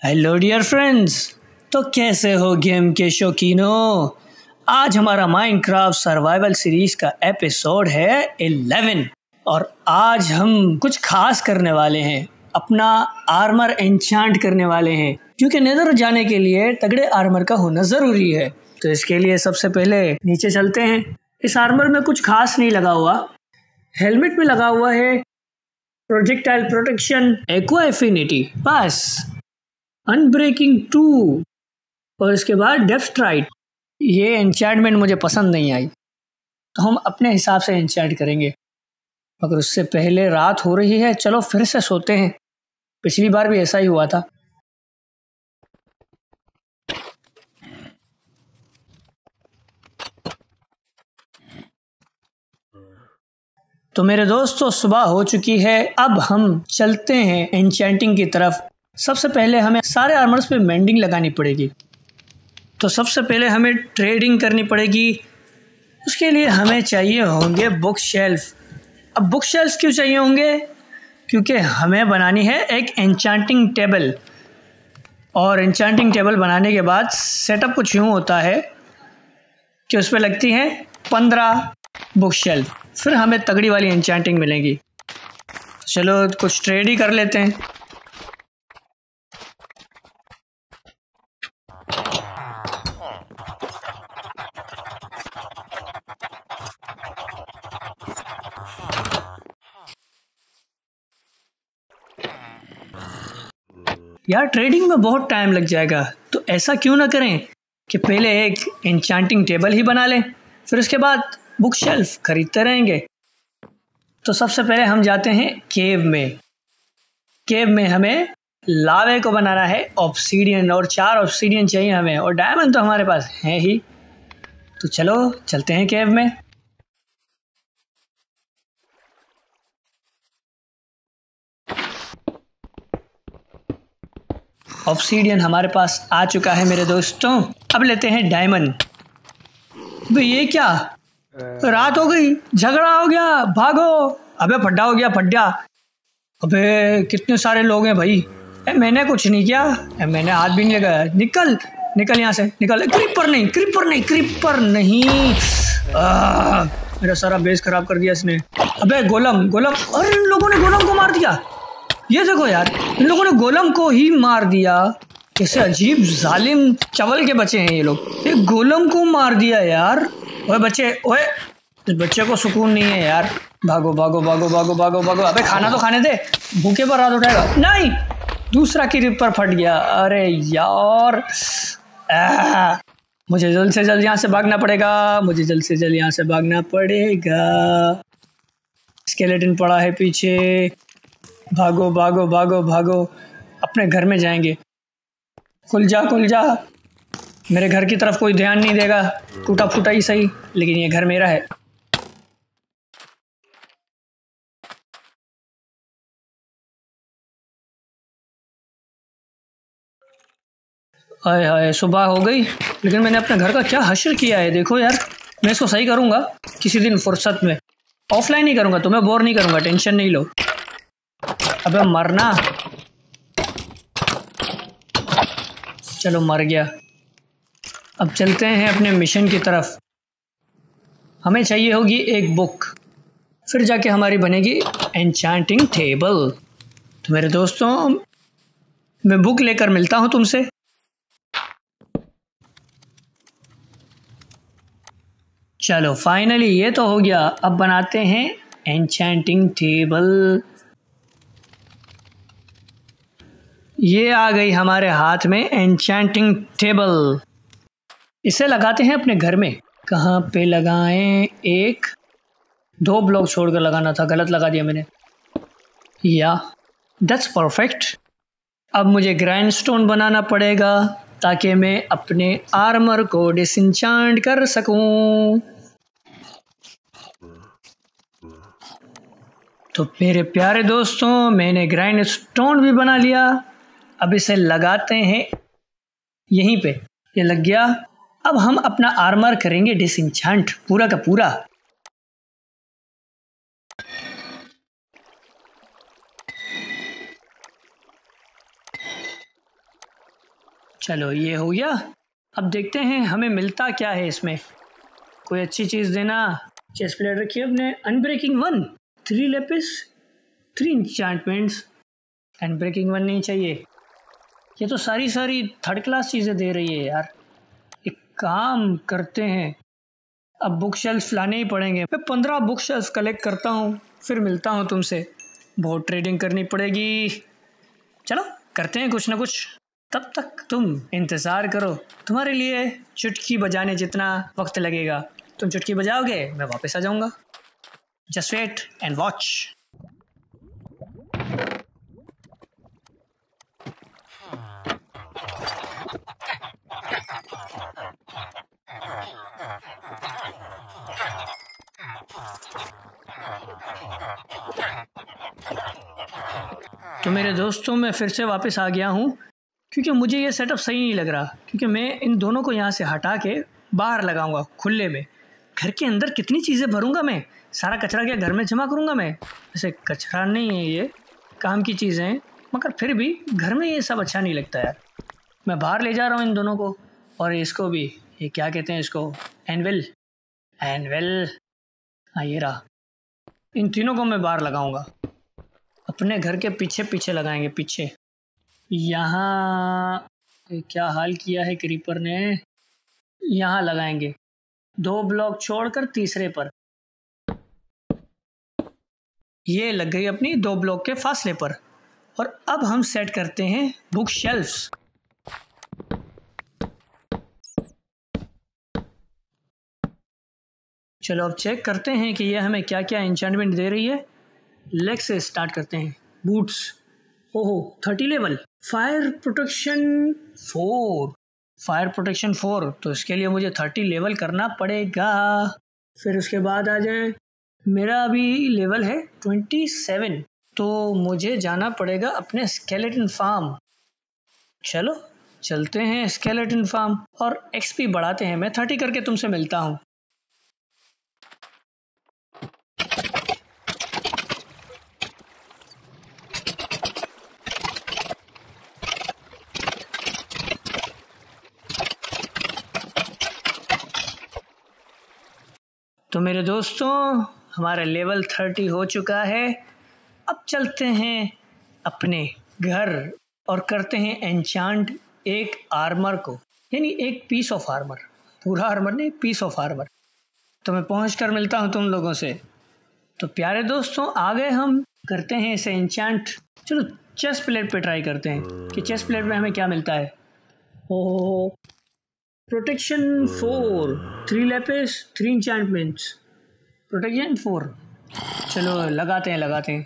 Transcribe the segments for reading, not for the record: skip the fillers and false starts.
Hello dear friends. तो कैसे हो गेम के शौकीनों। आज हमारा माइनक्राफ्ट सर्वाइवल सीरीज का एपिसोड है 11 और आज हम कुछ खास करने वाले हैं। अपना आर्मर एन्चांट करने वाले हैं क्योंकि नेदर जाने के लिए तगड़े आर्मर का होना ज़रूरी है। तो इसके लिए सबसे पहले नीचे चलते हैं। इस आर्मर में कुछ खास नहीं लगा हुआ। हेलमेट में लगा हुआ है प्रोजेक्टाइल प्रोटेक्शन, एक्वा एफिनिटी, बस। अनब्रेकिंग 2 और इसके बाद डेप्थ राइट। ये एन्चेंटमेंट मुझे पसंद नहीं आई तो हम अपने हिसाब से एन्चेंट करेंगे, मगर उससे पहले रात हो रही है। चलो फिर से सोते हैं। पिछली बार भी ऐसा ही हुआ था। तो मेरे दोस्तों सुबह हो चुकी है। अब हम चलते हैं एन्चेंटिंग की तरफ। सबसे पहले हमें सारे आर्मर्स पे मेंडिंग लगानी पड़ेगी। तो सबसे पहले हमें ट्रेडिंग करनी पड़ेगी। उसके लिए हमें चाहिए होंगे बुक शेल्फ। अब बुक शेल्फ क्यों चाहिए होंगे? क्योंकि हमें बनानी है एक एन्चांटिंग टेबल। और एन्चांटिंग टेबल बनाने के बाद सेटअप कुछ यूँ होता है कि उस पर लगती हैं 15 बुक शेल्फ। फिर हमें तगड़ी वाली एन्चांटिंग मिलेगी। चलो कुछ ट्रेड ही कर लेते हैं। यार ट्रेडिंग में बहुत टाइम लग जाएगा, तो ऐसा क्यों ना करें कि पहले एक एन्चांटिंग टेबल ही बना लें, फिर उसके बाद बुक शेल्फ खरीदते रहेंगे। तो सबसे पहले हम जाते हैं केव में। केव में हमें लावे को बनाना है ऑब्सीडियन, और 4 ऑब्सीडियन चाहिए हमें, और डायमंड तो हमारे पास है ही। तो चलो चलते हैं केव में। ऑब्सीडियन हमारे पास आ चुका है मेरे दोस्तों। अब लेते हैं डायमंड। भाई ये क्या, रात हो गई, झगड़ा हो गया, भागो। अबे फड्डा हो गया, फड्डा। अबे कितने सारे लोग हैं भाई। मैंने कुछ नहीं किया, मैंने हाथ भी नहीं लगाया। निकल निकल यहाँ से, निकल। क्रीपर नहीं, क्रीपर नहीं, क्रीपर नहीं। मेरा सारा बेस खराब कर दिया इसने। अबे गोलम, गोलम। अरे इन लोगों ने गोलम को मार दिया। ये देखो यार, इन लोगों ने गोलम को ही मार दिया। कैसे अजीब जालिम चवल के बच्चे हैं ये लोग। ये गोलम को मार दिया यार। ओए बच्चे, ओए इस बच्चे को सुकून नहीं है यार। भागो भागो भागो भागो भागो भागो। अबे खाना तो खाने दे, भूखे पर रात उठाएगा। नहीं, दूसरा क्रीपर फट गया। अरे यार, मुझे जल्द से जल्द यहाँ से भागना पड़ेगा। मुझे जल्द से जल्द यहाँ से भागना पड़ेगा। स्केलेटन पड़ा है पीछे। भागो भागो भागो भागो, अपने घर में जाएंगे। खुल जा, खुल जा। मेरे घर की तरफ कोई ध्यान नहीं देगा, टूटा फूटा ही सही, लेकिन ये घर मेरा है। हाय हाय, सुबह हो गई, लेकिन मैंने अपने घर का क्या हश्र किया है। देखो यार, मैं इसको सही करूँगा किसी दिन फुर्सत में। ऑफलाइन ही करूँगा, तुम्हें बोर नहीं करूँगा, टेंशन नहीं लो। अबे मरना। चलो मर गया। अब चलते हैं अपने मिशन की तरफ। हमें चाहिए होगी एक बुक, फिर जाके हमारी बनेगी एन्चांटिंग टेबल। तो मेरे दोस्तों, मैं बुक लेकर मिलता हूँ तुमसे। चलो फाइनली ये तो हो गया। अब बनाते हैं एन्चांटिंग टेबल। ये आ गई हमारे हाथ में एन्चांटिंग टेबल। इसे लगाते हैं अपने घर में। कहाँ पे लगाएं? 1-2 ब्लॉक छोड़कर लगाना था, गलत लगा दिया मैंने। या दैट्स परफेक्ट। अब मुझे ग्राइंडस्टोन बनाना पड़ेगा ताकि मैं अपने आर्मर को डिसइंचांट कर सकूं। तो मेरे प्यारे दोस्तों, मैंने ग्राइंडस्टोन भी बना लिया। अब इसे लगाते हैं यहीं पे। ये लग गया। अब हम अपना आर्मर करेंगे डिसइंचांट पूरा का पूरा। चलो ये हो गया। अब देखते हैं हमें मिलता क्या है इसमें। कोई अच्छी चीज़ देना। चेस्ट प्लेट रखिए अपने। Unbreaking 1, 3 lapis, 3 enchantments. अनब्रेकिंग 1 नहीं चाहिए। ये तो सारी थर्ड क्लास चीज़ें दे रही है यार। एक काम करते हैं, अब बुक शेल्फ लाने ही पड़ेंगे। मैं 15 बुक शेल्फ कलेक्ट करता हूँ, फिर मिलता हूँ तुमसे। बहुत ट्रेडिंग करनी पड़ेगी। चलो करते हैं कुछ ना कुछ। तब तक तुम इंतज़ार करो, तुम्हारे लिए चुटकी बजाने जितना वक्त लगेगा। तुम चुटकी बजाओगे, मैं वापस आ जाऊँगा। Just wait and watch. तो मेरे दोस्तों, मैं फिर से वापस आ गया हूँ, क्योंकि मुझे ये सेटअप सही नहीं लग रहा। क्योंकि मैं इन दोनों को यहाँ से हटा के बाहर लगाऊंगा खुले में। घर के अंदर कितनी चीज़ें भरूंगा मैं? सारा कचरा क्या घर में जमा करूंगा मैं? वैसे कचरा नहीं है, ये काम की चीज़ें हैं, मगर फिर भी घर में ये सब अच्छा नहीं लगता यार। मैं बाहर ले जा रहा हूँ इन दोनों को, और इसको भी। ये क्या कहते हैं इसको? एनविल। हाँ ये रहा। इन तीनों को मैं बाहर लगाऊंगा। अपने घर के पीछे पीछे लगाएंगे, पीछे। यहाँ क्या हाल किया है क्रीपर ने। यहाँ लगाएंगे 2 ब्लॉक छोड़कर तीसरे पर। ये लग गई अपनी 2 ब्लॉक के फासले पर। और अब हम सेट करते हैं बुक शेल्फ्स। चलो अब चेक करते हैं कि ये हमें क्या क्या एन्चेंटमेंट दे रही है। लेग से स्टार्ट करते हैं। बूट्स, ओहो 30 लेवल। फायर प्रोटेक्शन 4, तो इसके लिए मुझे 30 लेवल करना पड़ेगा। फिर उसके बाद आ जाए, मेरा अभी लेवल है 27, तो मुझे जाना पड़ेगा अपने स्केलेटन फार्म। चलो चलते हैं स्केलेटन फार्म और एक्सपी बढ़ाते हैं। मैं 30 करके तुमसे मिलता हूँ। तो मेरे दोस्तों, हमारा लेवल 30 हो चुका है। अब चलते हैं अपने घर और करते हैं एन्चांट एक आर्मर को, यानी एक पीस ऑफ आर्मर। पूरा आर्मर नहीं, पीस ऑफ आर्मर। तो मैं पहुँच कर मिलता हूँ तुम लोगों से। तो प्यारे दोस्तों, आ गए हम। करते हैं इसे एन्चांट। चलो चेस्ट प्लेट पे ट्राई करते हैं कि चेस्ट प्लेट में हमें क्या मिलता है। Oh, protection 4, 3 lapis, 3 enchantments, protection 4। चलो लगाते हैं।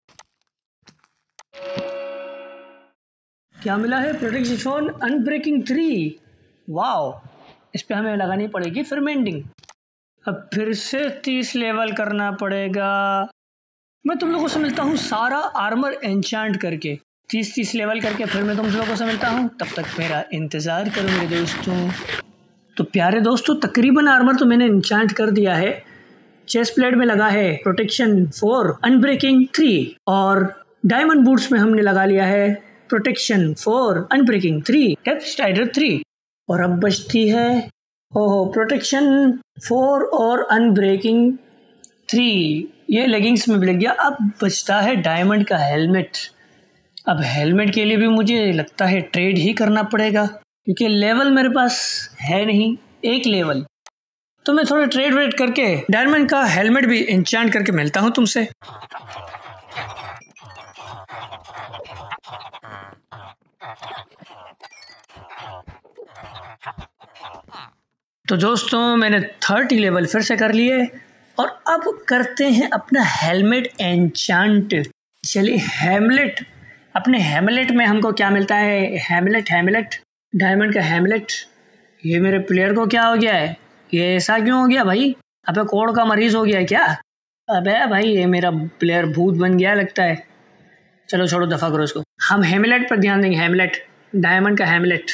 क्या मिला है? Protection 4, unbreaking 3। वाओ, इस पे हमें लगानी पड़ेगी फर्मेंटिंग। अब फिर से 30 लेवल करना पड़ेगा। मैं तुम लोगों से मिलता हूँ सारा आर्मर एन्चांट करके। 30 लेवल करके फिर मैं तुम लोगों से मिलता हूँ। तब तक मेरा इंतज़ार करो मेरे दोस्तों। तो प्यारे दोस्तों, तकरीबन आर्मर तो मैंने एन्चांट कर दिया है। चेस्ट प्लेट में लगा है प्रोटेक्शन 4, अनब्रेकिंग 3, और डायमंड बूट्स में हमने लगा लिया है प्रोटेक्शन 4, अनब्रेकिंग 3, डेप्थ स्ट्राइडर 3। और अब बचती है प्रोटेक्शन 4 और अनब्रेकिंग 3। ये लेगिंग्स में लग गया। अब बचता है डायमंड का हेलमेट। अब हेलमेट के लिए भी मुझे लगता है ट्रेड ही करना पड़ेगा, क्योंकि लेवल मेरे पास है नहीं, 1 लेवल। तो मैं थोड़ा ट्रेड वेट करके डायमंड का हेलमेट भी एन्चांट करके मिलता हूँ तुमसे। तो दोस्तों, मैंने 30 लेवल फिर से कर लिए और अब करते हैं अपना हेलमेट एन्चांट। चलिए हेमलेट। अपने हेमलेट में हमको क्या मिलता है? हेमलेट, डायमंड का हेमलेट। ये मेरे प्लेयर को क्या हो गया है? ये ऐसा क्यों हो गया भाई? अबे कोड़ का मरीज हो गया है क्या? अबे भाई, ये मेरा प्लेयर भूत बन गया लगता है। चलो छोड़ो, दफा करो इसको। हम हेमलेट पर ध्यान देंगे। हेमलेट, डायमंड का हेमलेट।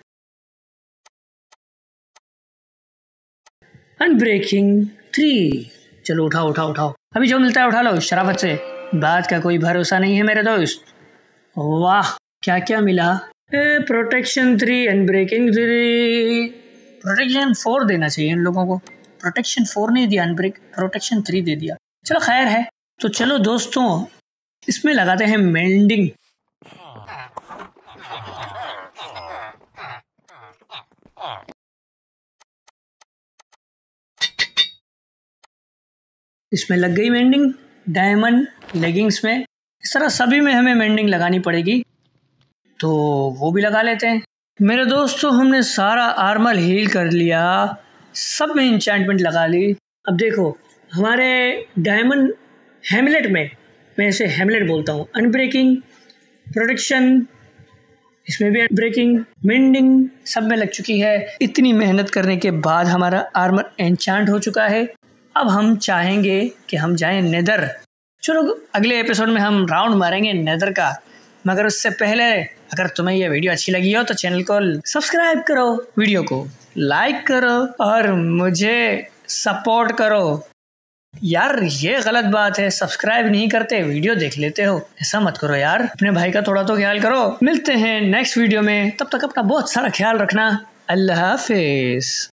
अनब्रेकिंग 3। चलो उठाओ। अभी जो मिलता है उठा लो शराफत से। बात का कोई भरोसा नहीं है मेरे दोस्त। वाह, क्या क्या मिला। प्रोटेक्शन 3 एंड ब्रेकिंग 3, प्रोटेक्शन 4 देना चाहिए इन लोगों को। प्रोटेक्शन 4 नहीं दिया, अनब्रेक प्रोटेक्शन 3 दे दिया। चलो खैर है। तो चलो दोस्तों इसमें लगाते हैं मेंडिंग। इसमें लग गई मेंडिंग, डायमंड लेगिंग्स में। इस तरह सभी में हमें मेंडिंग लगानी पड़ेगी, तो वो भी लगा लेते हैं। मेरे दोस्तों हमने सारा आर्मर हील कर लिया, सब में इंचेंटमेंट लगा ली। अब देखो हमारे डायमंड हेमलेट में, मैं इसे हेमलेट बोलता हूँ, अनब्रेकिंग, प्रोटेक्शन, इसमें भी अनब्रेकिंग, मेंडिंग सब में लग चुकी है। इतनी मेहनत करने के बाद हमारा आर्मर एन्चांट हो चुका है। अब हम चाहेंगे कि हम जाएं नेदर। चलो अगले एपिसोड में हम राउंड मारेंगे नेदर का, मगर उससे पहले अगर तुम्हें यह वीडियो अच्छी लगी हो तो चैनल को सब्सक्राइब करो, वीडियो को लाइक करो और मुझे सपोर्ट करो। यार ये गलत बात है, सब्सक्राइब नहीं करते वीडियो देख लेते हो, ऐसा मत करो यार। अपने भाई का थोड़ा तो ख्याल करो। मिलते हैं नेक्स्ट वीडियो में, तब तक अपना बहुत सारा ख्याल रखना। अल्लाह हाफिज।